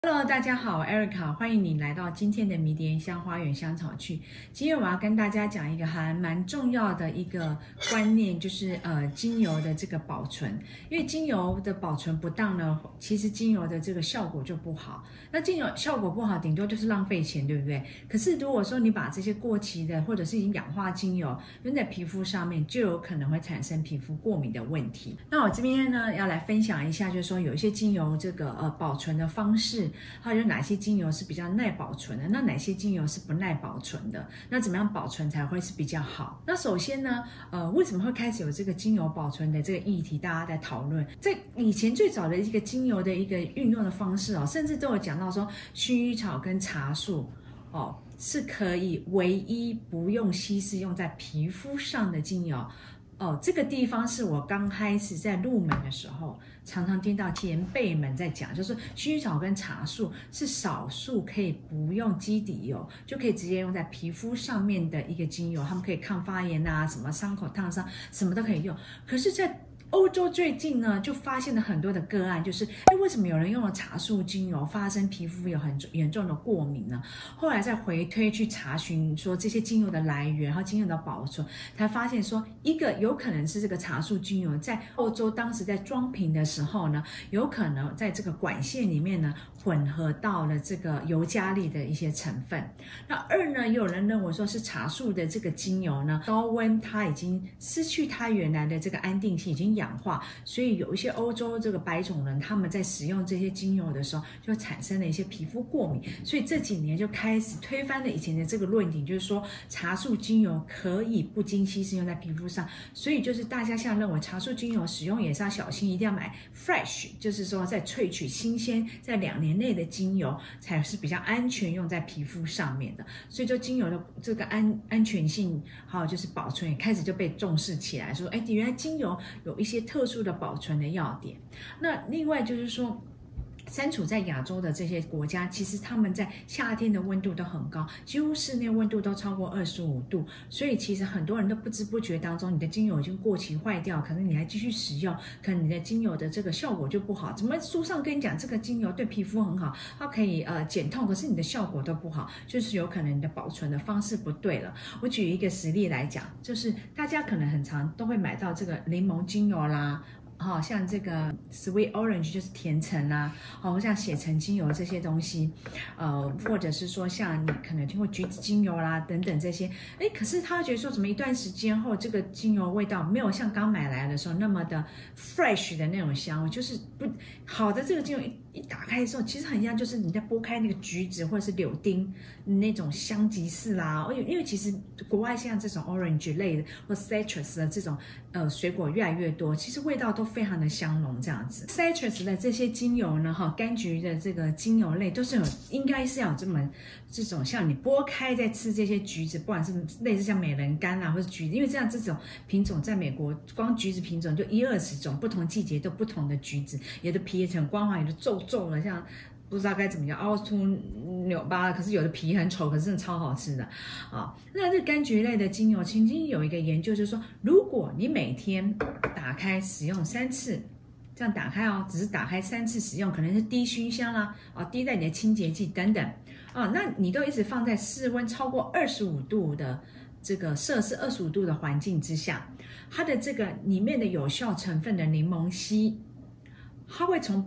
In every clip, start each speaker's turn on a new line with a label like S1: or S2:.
S1: Hello，大家好，我 Erica， 欢迎你来到今天的迷迭香花园香草区。今天我要跟大家讲一个还蛮重要的一个观念，就是精油的这个保存。因为精油的保存不当呢，其实精油的这个效果就不好。那精油效果不好，顶多就是浪费钱，对不对？可是如果说你把这些过期的或者是已经氧化精油用在皮肤上面，就有可能会产生皮肤过敏的问题。那我这边呢要来分享一下，就是说有一些精油这个保存的方式。还有哪些精油是比较耐保存的？那哪些精油是不耐保存的？那怎么样保存才会是比较好？那首先呢，为什么会开始有这个精油保存的这个议题？大家在讨论，在以前最早的一个精油的一个运用的方式哦，甚至都有讲到说，薰衣草跟茶树哦是可以唯一不用稀释用在皮肤上的精油。哦，这个地方是我刚开始在入门的时候，常常听到前辈们在讲，就是薰衣草跟茶树是少数可以不用基底油就可以直接用在皮肤上面的一个精油，它们可以抗发炎啊，什么伤口烫伤什么都可以用。可是，在欧洲最近呢，就发现了很多的个案，就是为什么有人用了茶树精油发生皮肤有很严重的过敏呢？后来再回推去查询说这些精油的来源，然后精油的保存，才发现说一个有可能是这个茶树精油在欧洲当时在装瓶的时候呢，有可能在这个管线里面呢混合到了这个尤加利的一些成分。那二呢，也有人认为说是茶树的这个精油呢，高温它已经失去它原来的这个安定性，已经氧化，所以有一些欧洲这个白种人他们在使用这些精油的时候，就产生了一些皮肤过敏。所以这几年就开始推翻了以前的这个论点，就是说茶树精油可以不经稀释用在皮肤上。所以就是大家现在认为茶树精油使用也是要小心，一定要买 fresh， 就是说在萃取新鲜，在2年内的精油才是比较安全用在皮肤上面的。所以就精油的这个安全性，还有就是保存也开始就被重视起来，说原来精油有一些特殊的保存的要点。那另外就是说，身处在亚洲的这些国家，其实他们在夏天的温度都很高，几乎室内温度都超过25度，所以其实很多人都不知不觉当中，你的精油已经过期坏掉，可能你还继续使用，可能你的精油的这个效果就不好。怎么书上跟你讲这个精油对皮肤很好，它可以减痛，可是你的效果都不好，就是有可能你的保存的方式不对了。我举一个实例来讲，就是大家可能很常都会买到这个柠檬精油啦。像这个 sweet orange 就是甜橙啦，像血橙精油这些东西，或者是说像你可能听过橘子精油啦等等这些，可是他觉得说怎么一段时间后这个精油味道没有像刚买来的时候那么的 fresh 的那种香味，就是不好的这个精油一打开的时候，其实很像就是你在剥开那个橘子或者是柳丁那种香吉士啦，因为其实国外像这种 orange 类的或 citrus 的这种水果越来越多，其实味道都非常的香浓这样子。citrus 的这些精油呢，柑橘的这个精油类都是应该是要有这种像你剥开在吃这些橘子，不管是类似像美人柑啦，或是橘子，因为这种品种在美国光橘子品种就20-20种，不同季节都不同的橘子，有的皮也很光滑，有的皱了，像不知道该怎么样凹凸扭巴，可是有的皮很丑，可是真的超好吃的啊。那这柑橘类的精油，曾经有一个研究就是说，如果你每天打开使用3次，这样打开只是打开3次使用，可能是滴熏香啦，滴在你的清洁剂等等那你都一直放在室温超过25度的这个摄氏25度的环境之下，它的这个里面的有效成分的柠檬烯，它会从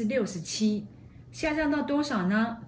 S1: 67%下降到多少呢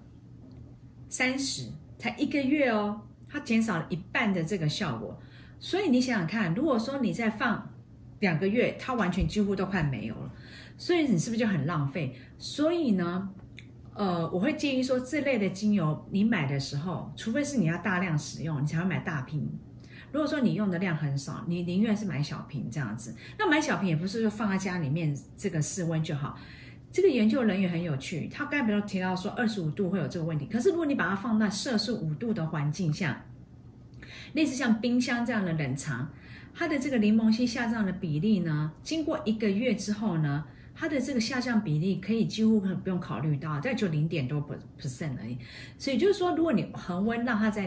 S1: ？30%，才1个月哦，它减少了1半的这个效果。所以你想想看，如果说你再放2个月，它完全几乎都快没有了，所以你是不是就很浪费？所以呢，我会建议说，这类的精油你买的时候，除非是你要大量使用，你才会买大瓶。如果说你用的量很少，你宁愿是买小瓶这样子。那买小瓶也不是说放在家里面这个室温就好。这个研究人员很有趣，他刚才比如提到说25度会有这个问题，可是如果你把它放在摄氏5度的环境下，类似像冰箱这样的冷藏，它的这个柠檬烯下降的比例呢，经过1个月之后呢，它的这个下降比例可以几乎不用考虑到，大概就0.多%而已。所以就是说，如果你恒温让它在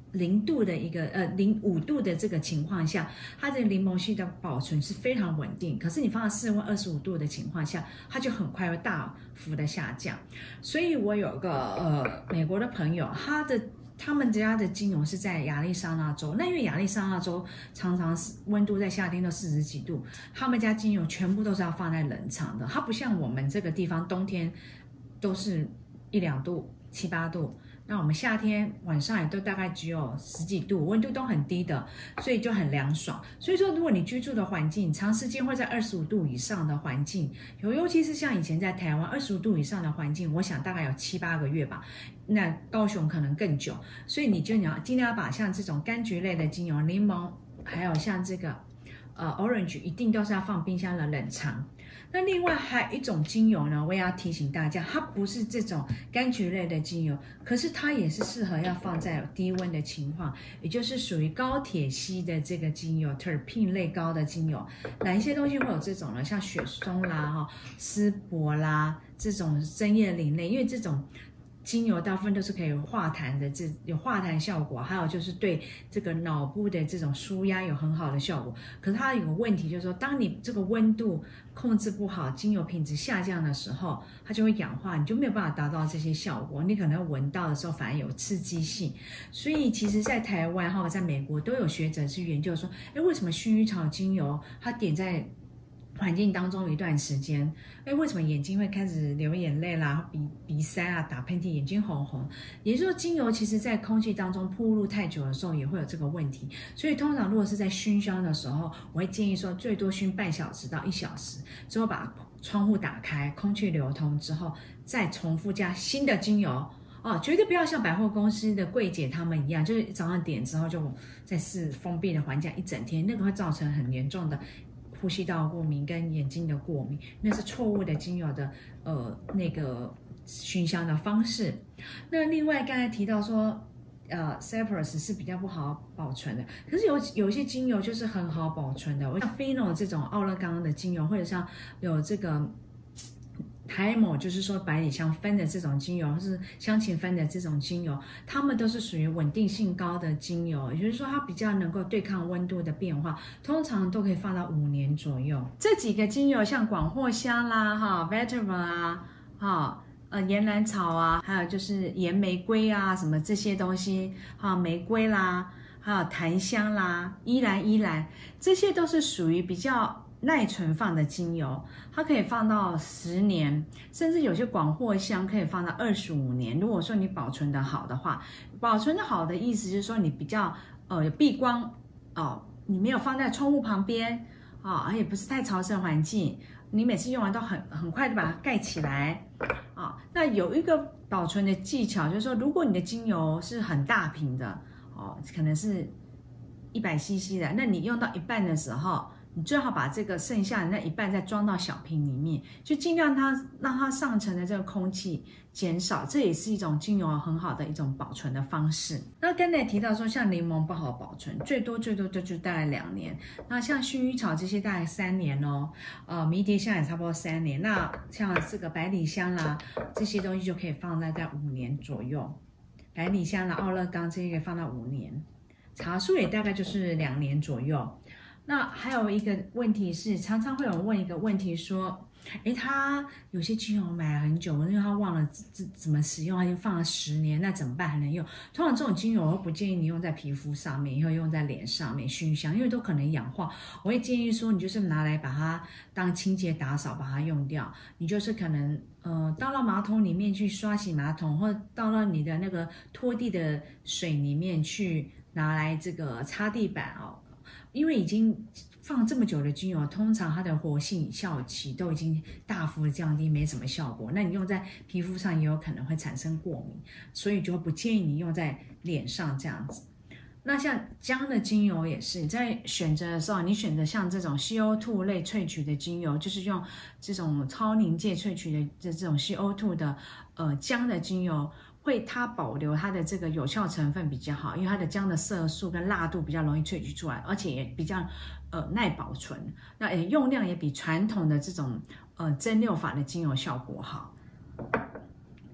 S1: 0度的一个0.5度的这个情况下，它的柠檬烯的保存是非常稳定。可是你放到室温25度的情况下，它就很快会大幅的下降。所以我有个美国的朋友，他们家的精油是在亚利桑那州，那因为亚利桑那州常常是温度在夏天都40几度，他们家精油全部都是要放在冷藏的，它不像我们这个地方冬天都是1、2度、7、8度。那我们夏天晚上也都大概只有10几度，温度都很低的，所以就很凉爽。所以说，如果你居住的环境长时间会在25度以上的环境，尤其是像以前在台湾25度以上的环境，我想大概有7、8个月吧。那高雄可能更久，所以你要尽量把像这种柑橘类的精油、柠檬，还有像这个orange， 一定都是要放冰箱的冷藏。那另外还有一种精油呢，我也要提醒大家，它不是这种柑橘类的精油，可是它也是适合要放在低温的情况，也就是属于高铁烯的这个精油 terpene 类高的精油。哪一些东西会有这种呢？像雪松啦、丝柏啦这种针叶林类，因为这种精油大部分都是可以有化痰的，有化痰效果，还有就是对这个脑部的这种舒压有很好的效果。可是它有个问题，就是说，当你这个温度控制不好，精油品质下降的时候，它就会氧化，你就没有办法达到这些效果。你可能闻到的时候反而有刺激性。所以其实，在台湾在美国都有学者去研究说，为什么薰衣草精油它点在环境当中有一段时间，为什么眼睛会开始流眼泪啦、鼻塞啊、打喷嚏、眼睛红红？也就是说，精油其实在空气当中暴露太久的时候也会有这个问题。所以通常如果是在熏香的时候，我会建议说最多熏半小时到1小时，之后把窗户打开，空气流通之后，再重复加新的精油。绝对不要像百货公司的柜姐他们一样，就是早上点之后就在封闭的环境一整天，那个会造成很严重的呼吸道过敏跟眼睛的过敏，那是错误的精油的那个熏香的方式。那另外刚才提到说cypress 是比较不好保存的，可是有一些精油就是很好保存的，像 Pheno 这种奥勒冈的精油，或者像有这个台某，就是说百里香酚的这种精油，或是香芹酚的这种精油，它们都是属于稳定性高的精油，也就是说它比较能够对抗温度的变化，通常都可以放到5年左右。这几个精油像广藿香啦、vetiver 啊、岩兰草啊，还有就是岩玫瑰啊，什么这些东西，玫瑰啦，还有檀香啦、依兰，这些都是属于比较耐存放的精油，它可以放到10年，甚至有些广藿香可以放到25年。如果说你保存的好的话，保存的好的意思就是说你比较有避光你没有放在窗户旁边也不是太潮湿的环境，你每次用完都很快的把它盖起来那有一个保存的技巧，就是说如果你的精油是很大瓶的可能是100cc 的，那你用到一半的时候，你最好把这个剩下的那一半再装到小瓶里面，就尽量让它上层的这个空气减少，这也是一种精油很好的一种保存的方式。那刚才提到说，像柠檬不好保存，最多就大概2年。那像薰衣草这些大概3年哦，迷迭香也差不多3年。那像这个百里香啦，这些东西就可以放在5年左右。百里香啦、奥勒冈这些可以放到5年，茶树也大概就是2年左右。那还有一个问题是，常常会有人问一个问题说，他有些精油买了很久，因为他忘了怎么使用，他就放了10年，那怎么办还能用？通常这种精油我不建议你用在皮肤上面，也会用在脸上面熏香，因为都可能氧化。我会建议说，你就是拿来把它当清洁打扫，把它用掉。你就是可能倒到马桶里面去刷洗马桶，或者倒到你的那个拖地的水里面去拿来这个擦地板因为已经放这么久的精油，通常它的活性效期都已经大幅的降低，没什么效果。那你用在皮肤上也有可能会产生过敏，所以就不建议你用在脸上这样子。那像姜的精油也是，你在选择的时候，你选择像这种 CO2 类萃取的精油，就是用这种超临界萃取的这种 CO2 的姜的精油。它保留它的这个有效成分比较好，因为它的姜的色素跟辣度比较容易萃取出来，而且也比较耐保存。那用量也比传统的这种蒸馏法的精油效果好。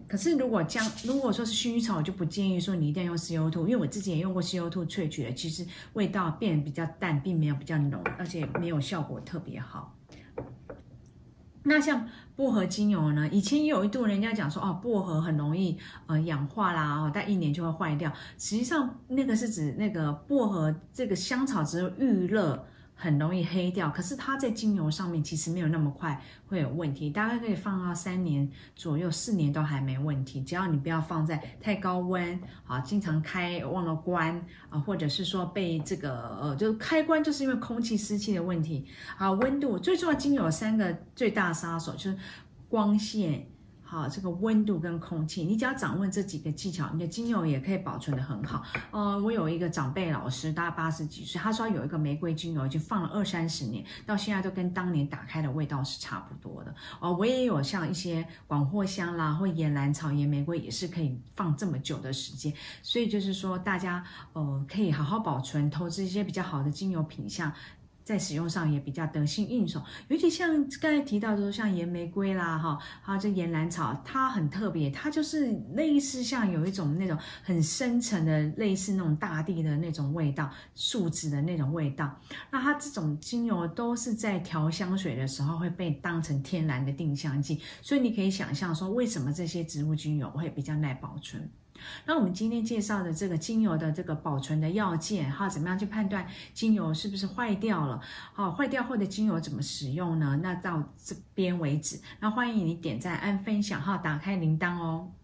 S1: 可是如果说是薰衣草，我就不建议说你一定要用 CO2，因为我自己也用过 CO2 萃取的，其实味道变得比较淡，并没有比较浓，而且没有效果特别好。那像薄荷精油呢？以前也有一度人家讲说，哦，薄荷很容易氧化啦，大概1年就会坏掉。实际上那个是指那个薄荷这个香草只有遇热很容易黑掉，可是它在精油上面其实没有那么快会有问题，大概可以放到3年左右，4年都还没问题。只要你不要放在太高温啊，经常开忘了关啊，或者是说被这个就开关就是因为空气湿气的问题啊，温度最重要，精油有3个最大杀手就是光线。好，这个温度跟空气，你只要掌握这几个技巧，你的精油也可以保存得很好。我有一个长辈老师，大概80几岁，他说有一个玫瑰精油已经放了20-30年，到现在都跟当年打开的味道是差不多的。我也有像一些广藿香啦，或野兰草、野玫瑰，也是可以放这么久的时间。所以就是说，大家可以好好保存，投资一些比较好的精油品项。在使用上也比较得心应手，尤其像刚才提到的说，像岩玫瑰啦，还有这岩兰草，它很特别，它就是类似像有一种那种很深沉的，类似那种大地的那种味道，树脂的那种味道。那它这种精油都是在调香水的时候会被当成天然的定香剂，所以你可以想象说，为什么这些植物精油会比较耐保存。那我们今天介绍的这个精油的这个保存的要件，还有怎么样去判断精油是不是坏掉了，坏掉后的精油怎么使用呢？那到这边为止，那欢迎你点赞、按分享，还有打开铃铛哦。